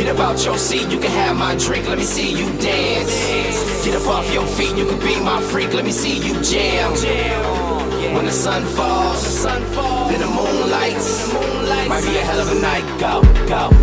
Get up out your seat, you can have my drink, let me see you dance. Get up off your feet, you can be my freak, let me see you jam. When the sun falls, then the moon lights, might be a hell of a night. Go, go.